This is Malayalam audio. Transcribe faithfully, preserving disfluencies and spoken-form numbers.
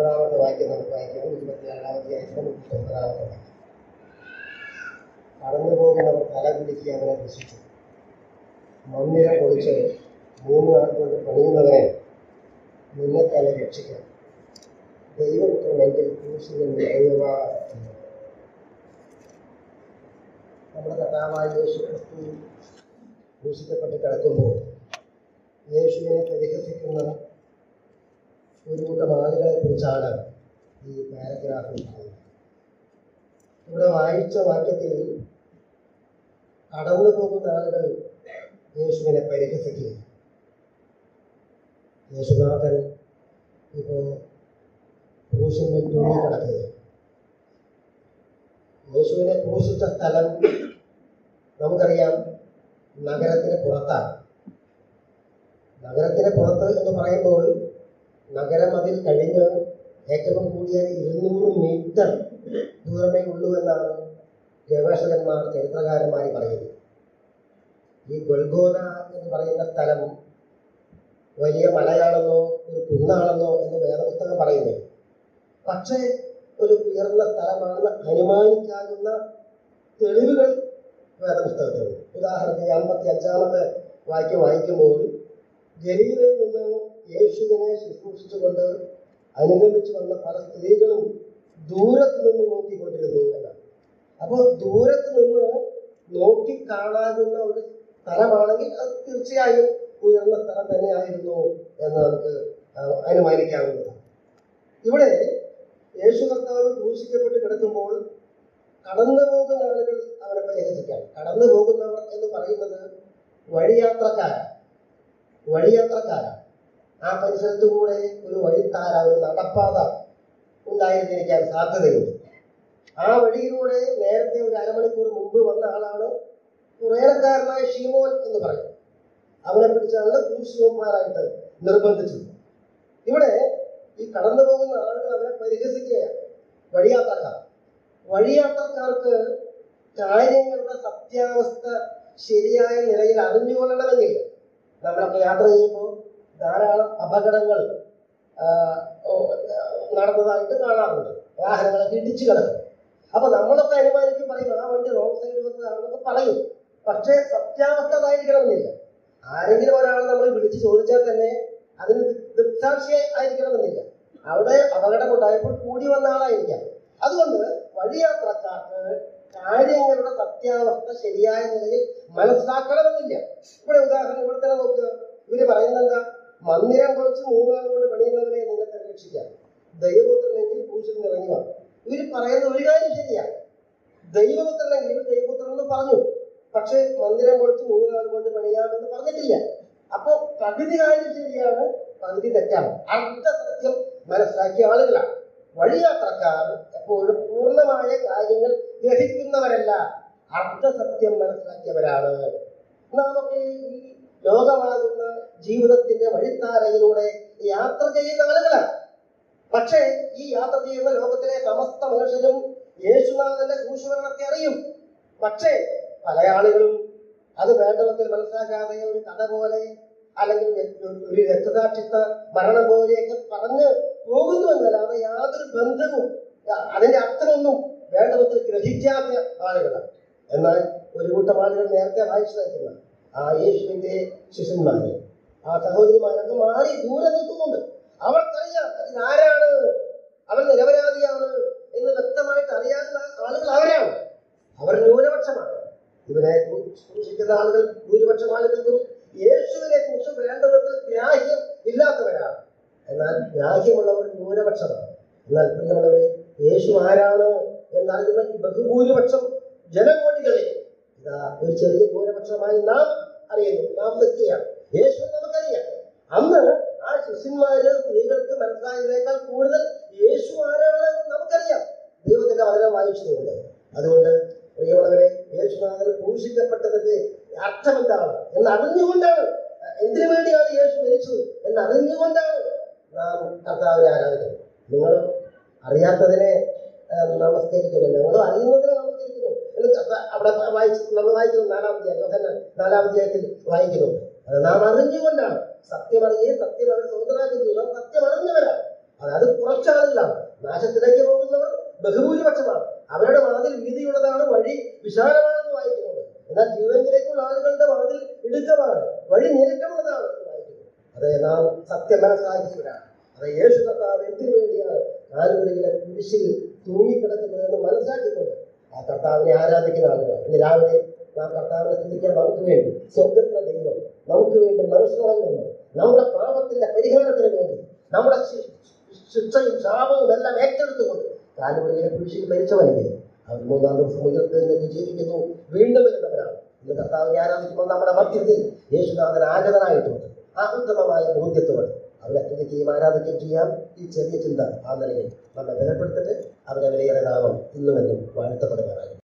ഒൻപതാമത്തെ വാക്യം നമുക്ക് വായിക്കാം. ഇരുപത്തിയേഴാമത്തെ ആയിരത്തി മുപ്പത്തി ഒമ്പതാമത്തെ വാക്യം. കടന്നു പോകുന്നവർ തല കുലുക്കി അവനെ ദുഷിച്ചു. മന്ദിരം പൊളിച്ച് മൂന്ന് നാൾ കൊണ്ട് പണിയുന്നവരെ നിന്നെ തന്നെ രക്ഷിക്കാം. ദൈവപുത്രനെങ്കിൽ ക്രൂശിൽ നിറയുക. നമ്മുടെ കർത്താവായ യേശു ക്രിസ്തു ക്രൂശിക്കപ്പെട്ട് കിടക്കുമ്പോൾ യേശുവിനെ പരിഹസിക്കുന്ന ഒരു കൂട്ടം ആളുകളെ കുറിച്ചാണ് ഈ പാരഗ്രാഫിൽ പറയുന്നത്. ഇവിടെ വായിച്ച വാക്യത്തിൽ കടന്നു പോകുന്ന ആളുകൾ യേശുവിനെ പരിഹസിക്കുക. യേശുനാഥൻ ഇപ്പോൾ ക്രൂശിന്മേൽ തൂങ്ങി കിടക്കുക. യേശുവിനെ ക്രൂശിച്ച സ്ഥലം നമുക്കറിയാം, നഗരത്തിന് പുറത്താണ്. നഗരത്തിന് പുറത്ത് എന്ന് പറയുമ്പോൾ നഗരം അതിൽ കഴിഞ്ഞ് ഏറ്റവും കൂടിയാൽ ഇരുന്നൂറ് മീറ്റർ ദൂരമേ ഉള്ളൂ എന്നാണ് ഗവേഷകന്മാർ, ചരിത്രകാരന്മാർ പറയുന്നത്. ഈ ഗൊൽഗോഥ എന്ന് പറയുന്ന സ്ഥലം വലിയ മലയാണെന്നോ ഒരു കുന്നാണെന്നോ എന്ന് വേദപുസ്തകം പറയുന്നത്. പക്ഷേ ഒരു ഉയർന്ന സ്ഥലമാണെന്ന് അനുമാനിക്കാവുന്ന തെളിവുകൾ വേദപുസ്തകത്തിലുണ്ട്. ഉദാഹരണത്തിന് അമ്പത്തി അഞ്ചാമത്തെ വാക്യം വായിക്കുമ്പോൾ ഗലീലയിൽ നിന്ന് യേശുവിനെ ശുശ്രൂഷിച്ചുകൊണ്ട് അനുഗമിച്ചു വന്ന പല സ്ത്രീകളും ദൂരത്ത് നിന്ന് നോക്കിക്കൊണ്ടിരുന്നു എന്നാണ്. അപ്പോൾ ദൂരത്ത് നിന്ന് നോക്കിക്കാണാകുന്ന ഒരു സ്ഥലമാണെങ്കിൽ അത് തീർച്ചയായും ഉയർന്ന സ്ഥലം തന്നെയായിരുന്നു എന്ന് നമുക്ക് അനുമാനിക്കാവുന്നതാണ്. ഇവിടെ യേശു കർത്താവ് ക്രൂശിക്കപ്പെട്ട് കിടക്കുമ്പോൾ കടന്നു പോകുന്ന ആളുകൾ അവരെ പരിഹസിക്കാം. കടന്നു പോകുന്നവർ എന്ന് പറയുന്നത് വഴിയാത്രക്കാരാണ്. വഴിയാത്രക്കാരാണ് ആ പരിസരത്തു കൂടെ ഒരു വഴിത്താര, ഒരു നടപ്പാത ഉണ്ടായിരുന്നിരിക്കാൻ സാധ്യതയുണ്ട്. ആ വഴിയിലൂടെ നേരത്തെ ഒരു അരമണിക്കൂർ മുമ്പ് വന്ന ആളാണ് കുറേനക്കാരനായ ഷീമോൻ എന്ന് പറയും. അവനെ പിടിച്ചാണ് ക്രൂശിവന്മാരായിട്ട് നിർബന്ധിച്ചത്. ഇവിടെ ഈ കടന്നു പോകുന്ന ആളുകൾ അവരെ പരിഹസിക്കുകയാണ്. വഴിയാത്രക്കാർ വഴിയാത്രക്കാർക്ക് കാര്യങ്ങളുടെ സത്യാവസ്ഥ ശരിയായ നിലയിൽ അറിഞ്ഞുകൊള്ളണമെന്നില്ല. നമ്മളൊക്കെ യാത്ര ചെയ്യുമ്പോൾ ധാരാളം അപകടങ്ങൾ നടന്നതായിട്ട് കാണാറുണ്ട്. വാഹനങ്ങളൊക്കെ ഇടിച്ചു കിടക്കും. അപ്പൊ നമ്മളൊക്കെ അനുമാനിക്കും, പറയും ആ വണ്ടി റോഡ് സൈഡ് വന്നതാണെന്നൊക്കെ പറയും. പക്ഷേ സത്യാവസ്ഥ അതായിരിക്കണമെന്നില്ല. ആരെങ്കിലും ഒരാൾ നമ്മൾ വിളിച്ച് ചോദിച്ചാൽ തന്നെ അതിന് ദൃക്സാക്ഷി ആയിരിക്കണമെന്നില്ല. അവിടെ അപകടമുണ്ടായപ്പോൾ കൂടി വന്ന ആളായിരിക്കാം. അതുകൊണ്ട് വഴിയാത്രക്കാർക്ക് കാര്യങ്ങളുടെ സത്യാവസ്ഥ ശരിയായ നിലയിൽ മനസ്സിലാക്കണമെന്നില്ല. ഇവിടെ ഉദാഹരണം ഇവിടെ തന്നെ നോക്കുക. ഇവര് പറയുന്നത് എന്താ? മന്ദിരം പൊളിച്ച് മൂന്നാൾ കൊണ്ട് പണിയുന്നവരെ നിങ്ങൾക്ക് രക്ഷിക്കാം. ദൈവപുത്രനെങ്കിൽ ക്രൂശിൽ നിറങ്ങുക. ഇവര് പറയുന്ന ഒരു കാര്യം ശരിയാണ്. ദൈവപുത്രനെങ്കിൽ ഇവർ ദൈവപുത്രൻ എന്ന് പറഞ്ഞു, പക്ഷെ മന്ദിരം പൊളിച്ച് മൂന്ന് നാൾ കൊണ്ട് പണിയാമെന്ന് പറഞ്ഞിട്ടില്ല. അപ്പോ പകുതി കാര്യം ശരിയാണ്, പകുതി തെറ്റാണ്. അർദ്ധ സത്യം മനസ്സിലാക്കിയ ആളുകളാണ് വഴിയാത്രക്കാർ. എപ്പോഴും പൂർണ്ണമായ കാര്യങ്ങൾ ഗ്രഹിക്കുന്നവരല്ല, അർദ്ധസത്യം മനസ്സിലാക്കിയവരാണ്. നാമൊക്കെ ഈ ലോകമാകുന്ന ജീവിതത്തിന്റെ വഴിത്താരയിലൂടെ യാത്ര ചെയ്യുന്ന ആളുകളാണ്. പക്ഷേ ഈ യാത്ര ചെയ്യുന്ന ലോകത്തിലെ സമസ്ത മനുഷ്യരും യേശുനാഥന്റെ ക്രൂശുമരണത്തെ അറിയും. പക്ഷേ പല ആളുകളും അത് വേണ്ടവത്തിൽ മനസ്സിലാക്കാതെ ഒരു കഥ പോലെ അല്ലെങ്കിൽ ഒരു രക്തസാക്ഷിത്വ മരണം പോലെയൊക്കെ പറഞ്ഞ് പോകുന്നു എന്നല്ലാതെ യാതൊരു ബന്ധവും അതിന്റെ അർത്ഥമൊന്നും വേണ്ടവത്തിൽ ഗ്രഹിക്കാത്ത ആളുകളാണ്. എന്നാൽ ഒരു കൂട്ടം ആളുകൾ നേരത്തെ വായിച്ചു നയിക്കുന്ന ആ യേശുവിന്റെ ശിഷ്യന്മാരെ, ആ സഹോദരിമാരൊക്കെ മാറി ദൂരെ നിൽക്കുന്നുണ്ട്. അവർക്കറിയാം ഇതാരാണ്, അവൻ നിരപരാധിയാണ് എന്ന് വ്യക്തമായിട്ട് അറിയാവുന്ന ആളുകൾ അവരാണ്. അവർ ന്യൂനപക്ഷമാണ്. ഇവരെ ക്രൂശിക്കുന്ന ആളുകൾ ഭൂരിപക്ഷം ആളുകൾക്കും യേശുവിനെ കുറിച്ച് വേണ്ടവർക്ക് ഗ്രാഹ്യം ഇല്ലാത്തവരാണ്. എന്നാൽ ഗ്രാഹ്യമുള്ളവർ ന്യൂനപക്ഷമാണ്. എന്നാൽ പ്രിയമുള്ളവരെ, യേശു ആരാണ് എന്നറിയുന്ന ഈ ബഹുഭൂരിപക്ഷം ജനകോടികളെ ഇതാ ഒരു ചെറിയ ന്യൂനപക്ഷമായി നാം അറിയുന്നു. നാം നിൽക്കുകയാണ്. യേശുവിനെ നമുക്കറിയാം. അന്ന് ആ ശിഷ്യന്മാര് സ്ത്രീകൾക്ക് മനസ്സിലായതിനേക്കാൾ കൂടുതൽ യേശു ആരാണ് നമുക്കറിയാം. ദൈവത്തിന്റെ വചനം വായിച്ചതുകൊണ്ട്. അതുകൊണ്ട് പ്രിയമുള്ളവരെ, യേശുനാഥൻ ക്രൂശിക്കപ്പെട്ടതിന്റെ അർത്ഥം എന്താണ് എന്ന് അറിഞ്ഞുകൊണ്ടാണ്, എന്തിനു വേണ്ടിയാണ് യേശു മരിച്ചത് എന്ന് അറിഞ്ഞുകൊണ്ടാണ് നാം കർത്താവിനെ ആരാധിക്കുന്നത്. നിങ്ങളും അറിയാത്തതിനെ നമസ്കരിക്കുന്നു, ഞങ്ങളും അറിയുന്നതിനെ നമസ്കരിക്കുന്നു എന്ന് അവിടെ വായിച്ചു നമ്മൾ വായിക്കുന്നു. നാലാമധ്യായം യോഹന്നാൻ നാലാമധ്യായത്തിൽ വായിക്കുന്നുണ്ട്. അത് നാം അറിഞ്ഞുകൊണ്ടാണ്. സത്യം അറിയുകയും സത്യം അവർ സ്വതന്ത്രമാക്കുകയും നാം സത്യം അറിഞ്ഞവരാണ്. അത് അത് പുറം കുറച്ച് ആളുകളാണ്. നാശത്തിലേക്ക് പോകുന്നവർ ബഹുഭൂരിപക്ഷമാണ്. അവരുടെ വാതിൽ വീതിയുള്ളതാണ്, വഴി വിശാലമാണെന്ന് വായിക്കുന്നത്. എന്നാൽ ജീവനിലേക്കുള്ള ആളുകളുടെ വാതിൽ ഇടുക്കമാണ്, വഴി ഞെരുക്കമുള്ളതാണ് എന്ന് വായിക്കുന്നത്. അതെ, നാം സത്യം മനസ്സിലാക്കിയവരാണ്. അതെ, യേശു കർത്താവ് എന്തിനു വേണ്ടിയാണ് കാലുകളിലെ കുരിശിൽ തൂങ്ങിക്കിടക്കുന്നതെന്ന് മനസ്സിലാക്കിക്കൊണ്ട് ആ കർത്താവിനെ ആരാധിക്കുന്ന ആളുകൾ. ഇന്ന് രാവിലെ നാം കർത്താവിനെ ചിന്തിക്കാൻ നമുക്ക് വേണ്ടി സ്വർഗത്തിലെ ദൈവം നമുക്ക് വേണ്ടി മനുഷ്യനായി വന്നു നമ്മുടെ പാപത്തിന്റെ പരിഹാരത്തിന് വേണ്ടി നമ്മുടെ ശിക്ഷയും ശാപവും എല്ലാം ഏറ്റെടുത്തുകൊണ്ട് കാലുകളിലെ കുരിശിൽ മരിച്ചവനെങ്കിൽ അവർ മൂന്നാം ദിവസം ഉയർത്തെഴുന്നേറ്റ് ജീവിക്കുന്നു, വീണ്ടും വരുന്നവരാണ്. ഇന്ന് കർത്താവിനെ ആരാധിക്കുമ്പോൾ നമ്മുടെ മധ്യത്തിൽ യേശുനാഥൻ ആഗതനായിട്ടുണ്ട്. ആ ഉത്തമമായ ബോധ്യത്തോടെ അവരെ തുതിക്കുകയും ആരാധിക്കുകയും ചെയ്യാം. ഈ ചെറിയ ചിന്ത ആ നിലയിൽ നമ്മെ ബലപ്പെടുത്തിട്ട് അവരെ വിലയേറെ നാമം ഇന്നുമെന്നും വാഴ്ത്തപ്പെടുവാനായി.